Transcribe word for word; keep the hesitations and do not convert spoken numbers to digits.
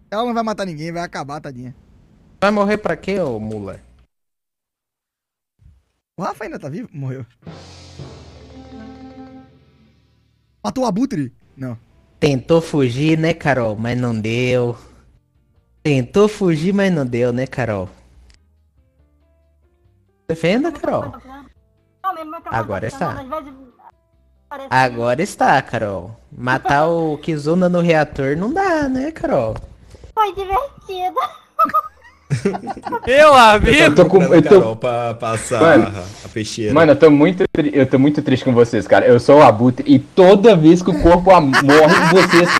Ela não vai matar ninguém, vai acabar, tadinha. Vai morrer pra quê, ô mula? O Rafa ainda tá vivo? Morreu. Matou o Abutre? Não. Tentou fugir, né, Carol? Mas não deu. Tentou fugir, mas não deu, né, Carol? Defenda, Carol. Agora está. Agora está, Carol. Matar o Kizuna no reator não dá, né, Carol? Foi divertido. Meu Eu amigo! tô com. Eu Carol tô... pra passar Mano, a peixeira. mano, eu tô muito, tri- eu tô muito triste com vocês, cara. Eu sou o Abutre e toda vez que o corpo am- morre, vocês